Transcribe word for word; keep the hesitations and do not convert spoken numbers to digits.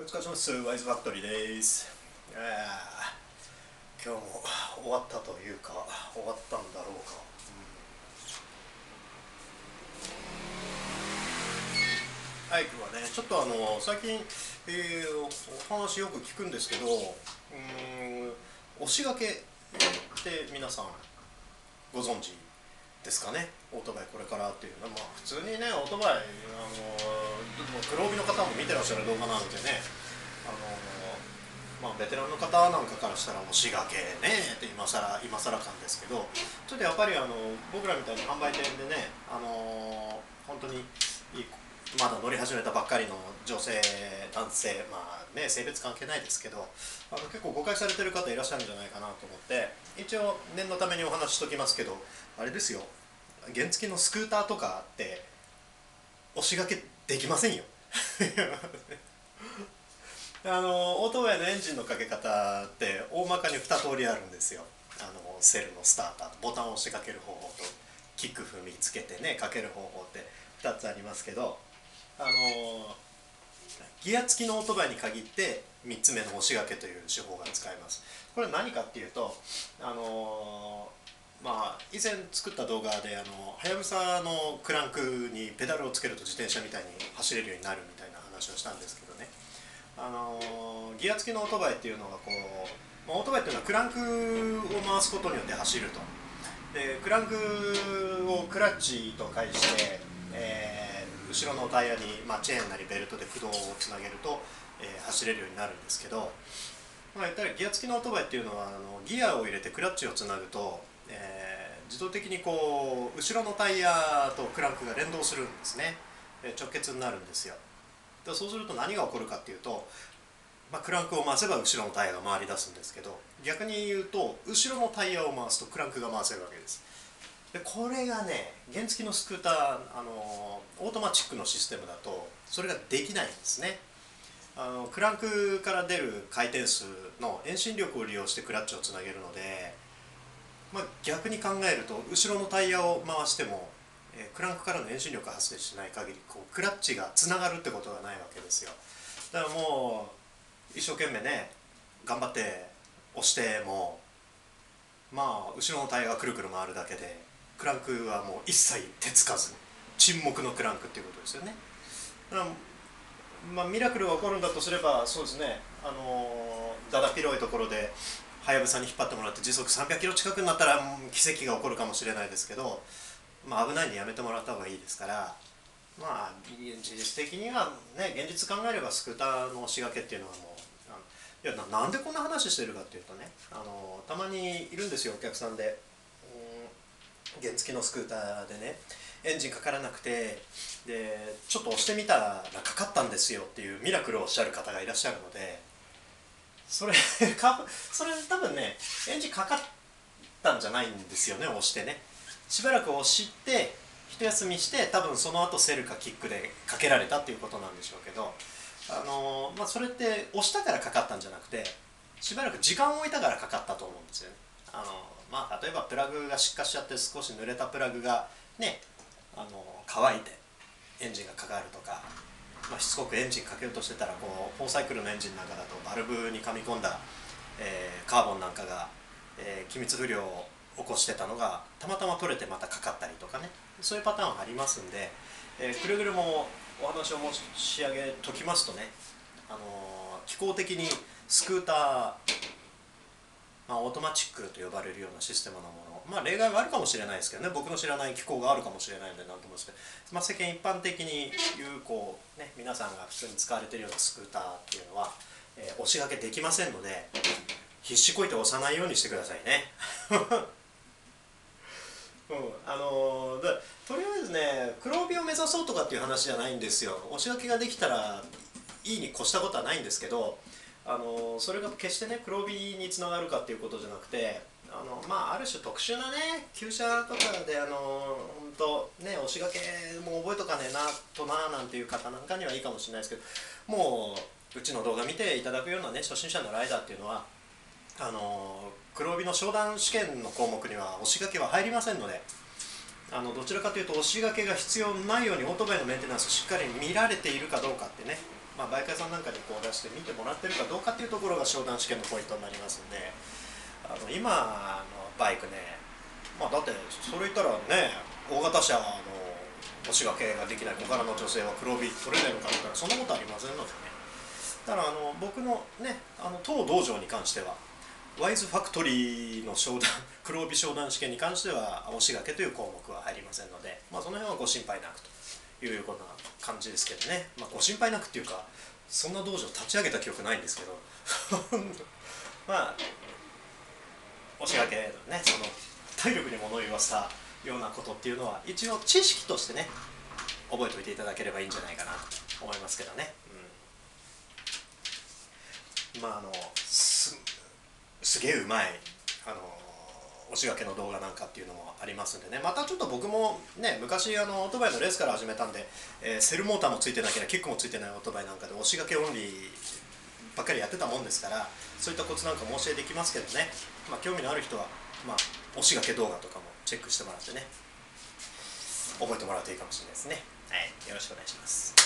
お疲れ様です。ワイズファクトリーです。えー、今日も終わったというか終わったんだろうか、うん、はい、今日はねちょっとあの最近、えー、お話よく聞くんですけど、うーん押しがけって皆さんご存知ですかね。オートバイこれからっていうのは、まあ、普通にねオートバイあの黒帯の方も見てらっしゃる動画なんてね、あのまあベテランの方なんかからしたら押しがけねって今更今更感ですけど、ちょっとやっぱりあの僕らみたいな販売店でね、あの本当にまだ乗り始めたばっかりの女性男性、まあね性別関係ないですけど、あの結構誤解されてる方いらっしゃるんじゃないかなと思って、一応念のためにお話ししときますけど、あれですよ、原付のスクーターとかって押しがけできませんよあのオートバイのエンジンのかけ方って大まかにに通りあるんですよ。あのセルのスターター、ボタンを押してかける方法とキック踏みつけてねかける方法ってふたつありますけど、あのギア付きのオートバイに限ってみっつめの押しがけという手法が使えます。これ何かっていうと、あのまあ以前作った動画であのはやぶさのクランクにペダルをつけると自転車みたいに走れるようになるみたいな話をしたんですけどね、あのギア付きのオートバイっていうのがこう、まあ、オートバイっていうのはクランクを回すことによって走ると。でクランクをクラッチと介して、えー、後ろのタイヤに、まあ、チェーンなりベルトで駆動をつなげると、えー、走れるようになるんですけど、まあ、言ったらギア付きのオートバイっていうのはあのギアを入れてクラッチをつなぐと、えー、自動的にこう後ろのタイヤとクランクが連動するんですね。直結になるんですよ。でそうすると何が起こるかっていうと、まあ、クランクを回せば後ろのタイヤが回り出すんですけど、逆に言うと後ろのタイヤを回すとクランクが回せるわけです。でこれがね原付のスクーター、あのオートマチックのシステムだとそれができないんですね。あのクランクから出る回転数の遠心力を利用してクラッチをつなげるので、まあ、逆に考えると後ろのタイヤを回しても、えー、クランクからの遠心力が発生しない限りこうクラッチがつながるってことがないわけですよ。だからもう一生懸命ね頑張って押しても、まあ後ろのタイヤがくるくる回るだけでクランクはもう一切手つかず沈黙のクランクっていうことですよね。だからまあ、ミラクルが起こるんだとすればそうですね、あのー、だだ広いところではやぶさに引っ張ってもらって時速さんびゃくキロ近くになったら奇跡が起こるかもしれないですけど、まあ、危ないんでやめてもらった方がいいですから、まあ事実的にはね現実考えればスクーターの押しがけっていうのはもういや な, なんでこんな話してるかっていうとね、あのー、たまにいるんですよお客さんで、うん、原付のスクーターでねエンジンかからなくて、でちょっと押してみたらかかったんですよっていうミラクルをおっしゃる方がいらっしゃるので、それかそれ多分ねエンジンかかったんじゃないんですよね。押してねしばらく押して一休みして多分その後セルかキックでかけられたっていうことなんでしょうけど、あのーまあ、それって押したからかかったんじゃなくてしばらく時間を置いたからかかったと思うんですよね。あのーまあ、例えばプラグが失火しちゃって少し濡れたプラグがねあの乾いてエンジンがかかるとか、まあ、しつこくエンジンかけようとしてたらこうフォーサイクルのエンジンなんかだとバルブに噛み込んだ、えー、カーボンなんかが、えー、機密不良を起こしてたのがたまたま取れてまたかかったりとかね、そういうパターンありますんで、えー、くれぐれもお話を申し上げときますとね、あのー、機構的にスクーター、まあ、オートマチックと呼ばれるようなシステムのもの、まあ例外はあるかもしれないですけどね、僕の知らない機構があるかもしれないので何とも思うんですけど、まあ、世間一般的に言うこう、ね、皆さんが普通に使われているようなスクーターっていうのは、えー、押しがけできませんので必死こいて押さないようにしてくださいね。うん、あのー、だとりあえずね黒帯を目指そうとかっていう話じゃないんですよ。押しがけができたらいいに越したことはないんですけど、あのそれが決してね黒帯につながるかっていうことじゃなくて、あのまあある種特殊なね旧車とかであの本当ね押しがけも覚えとかねえなとななんていう方なんかにはいいかもしれないですけど、もううちの動画見ていただくようなね初心者のライダーっていうのはあの黒帯の商談試験の項目には押しがけは入りませんので、あのどちらかというと押しがけが必要ないようにオートバイのメンテナンスをしっかり見られているかどうかってね、 まあ、バイク屋さんなんかにこう出して見てもらってるかどうかっていうところが商談試験のポイントになりますんで、あの今のバイクね、まあ、だってそれ言ったらね、大型車の押し掛けができない小柄の女性は黒帯取れないのかって言ったらそんなことありませんのでね。だからあの僕のね、あの当道場に関してはワイズファクトリーの商談黒帯商談試験に関しては押し掛けという項目は入りませんので、まあ、その辺はご心配なくというような感じですけどね、まあ、ご心配なくっていうかそんな道場立ち上げた記憶ないんですけどまあ押し掛けね、その体力に物を言わせたようなことっていうのは一応知識としてね覚えておいていただければいいんじゃないかなと思いますけどね、うん、まああのすすげえうまいあの押し掛けの動画なんかっていうのもありますんでね、またちょっと僕もね昔あのオートバイのレースから始めたんで、えー、セルモーターもついてなければキックもついてないオートバイなんかで押し掛けオンリーばっかりやってたもんですから、そういったコツなんかも教えていきますけどね、まあ、興味のある人は、まあ、押し掛け動画とかもチェックしてもらってね覚えてもらうといいかもしれないですね。はい、よろしくお願いします。